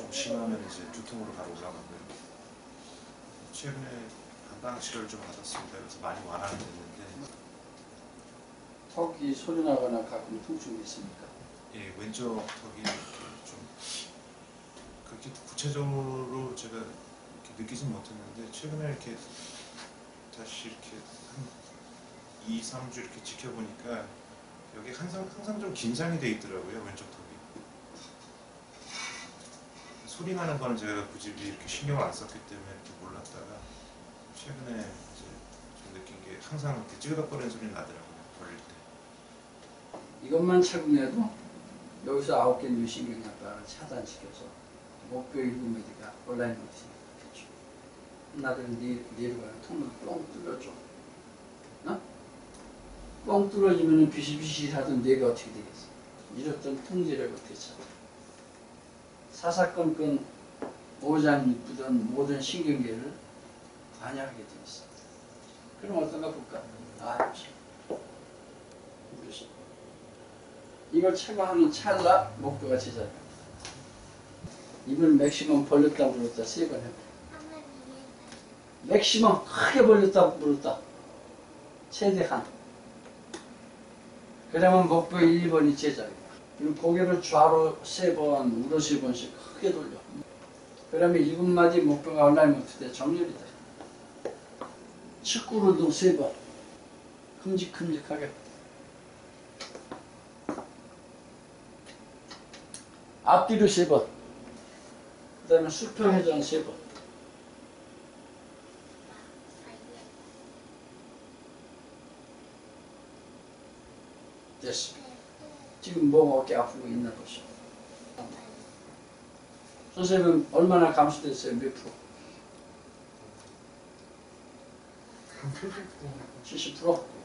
좀 심하면 이제 두통으로 바로 올라가고요. 최근에 한방치료를 좀 받았습니다. 그래서 많이 완화는 됐는데. 턱이 소리 나거나 가끔 통증이 있습니까? 예, 왼쪽 턱이 이렇게 좀 그렇게 구체적으로 제가 이렇게 느끼진 못했는데 최근에 이렇게 다시 이렇게 한 2, 3주 이렇게 지켜보니까 여기 항상 좀 긴장이 돼 있더라고요, 왼쪽 턱이. 소리 나는 거는 제가 굳이 이렇게 신경을 안 썼기 때문에 이렇게 몰랐다가 최근에 이제 좀 느낀 게 항상 이렇게 찌그덕거리는 소리 나더라고요, 걸릴 때. 이것만 착용해도 여기서 9개 뇌신경학과를 차단시켜서 목표 1분미디가 온라인 못이겠죠. 나를 내려가는 통을 뻥 뚫어줘. 어? 뻥 뚫어지면 비실비실하던 뇌가 어떻게 되겠어? 잃었던 통제력을 어떻게 찾아? 사사건건 오장 이쁘던 모든 신경계를 관여하게 돼 있어. 그럼 어떤가 볼까? 그렇지. 이걸 체크하는 찰나 목표가 제자리야. 입을 맥시멈 벌렸다 물었다 3번 해봐. 맥시멈 크게 벌렸다 물었다. 최대한. 그러면 목표 1번이 제자리야. 그리고 고개를 좌로 3번, 우로 3번씩 크게 돌려. 그러면 1분마디 목표가 온라인 못할 때 정렬이 돼. 측구운동 3번. 큼직큼직하게. 앞뒤로 3번. 그 다음에 수평회전 3번. 됐어. 지금 뭐 어깨 아프고 있나 보시오. 선생님은 얼마나 감소됐어요? 몇 프로? 70%?